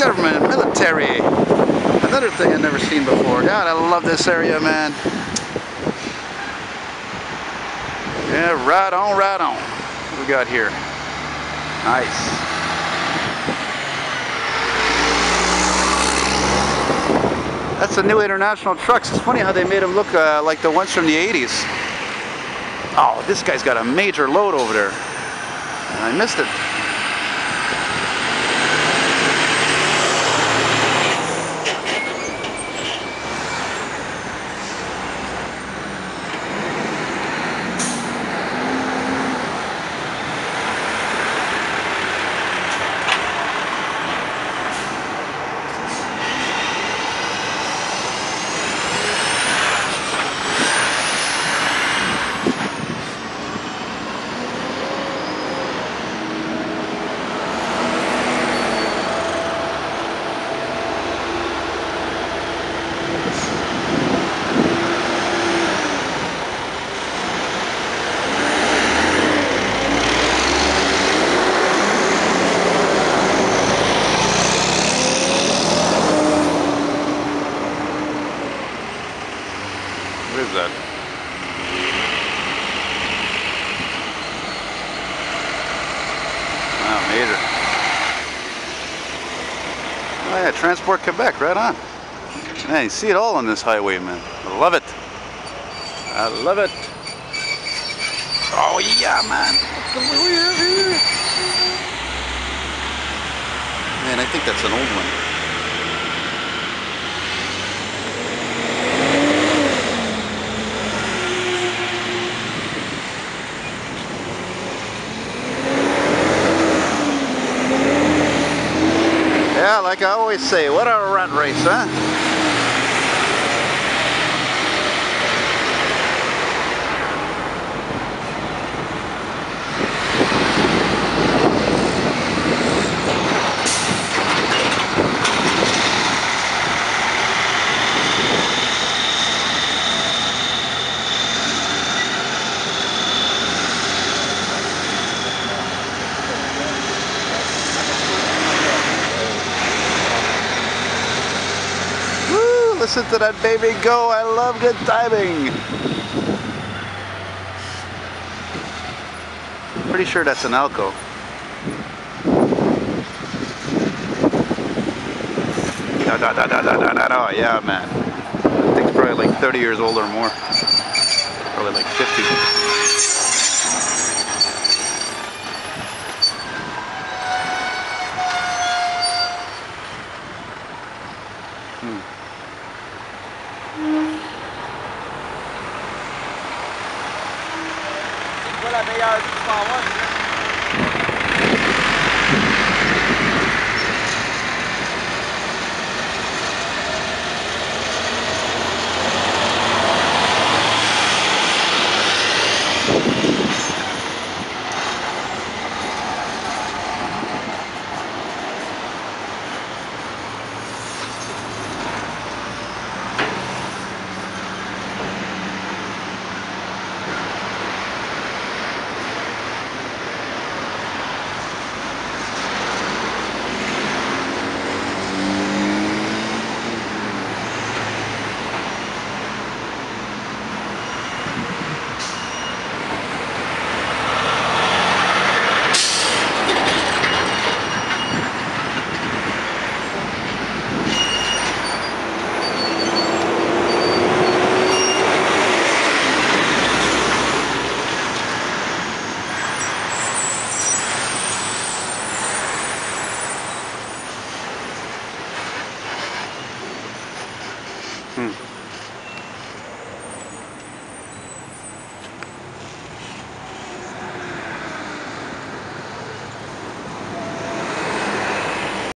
government, military. Another thing I've never seen before. God, I love this area, man. Yeah, right on, right on. What we got here? Nice. That's the new International trucks. It's funny how they made them look like the ones from the 80s. Oh, this guy's got a major load over there. I missed it. What is that? Wow, major. Oh yeah, Transport Quebec, right on. Man, you see it all on this highway, man. I love it. I love it. Oh yeah, man. What do we have here? Man, I think that's an old one. Yeah, like I always say, what a rat race, huh? Listen to that baby go. I love good timing. Pretty sure that's an Alco. Yeah, man. That thing's probably like 30 years old or more. Probably like 50. La meilleure du 101.